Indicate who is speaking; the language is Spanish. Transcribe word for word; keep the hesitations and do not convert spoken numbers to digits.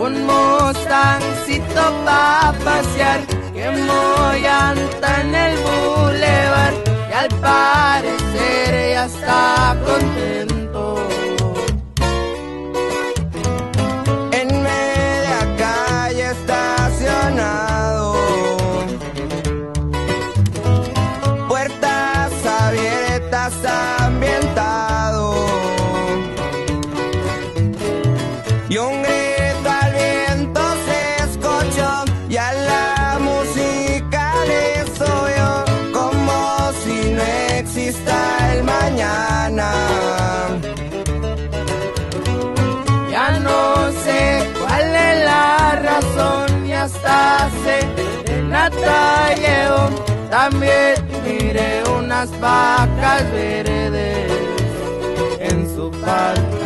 Speaker 1: un Mustangcito pa' pasear, quemó llanta en el bulevar y al parecer ya está contento.
Speaker 2: En media calle estacionado, puertas abiertas, ambientado, y un grito al viento se escuchó y a la música le oyó, como si no exista el mañana.
Speaker 1: Ya no sé cuál es la razón y hasta serenata llevo. También miré unas vacas verdes en su parque.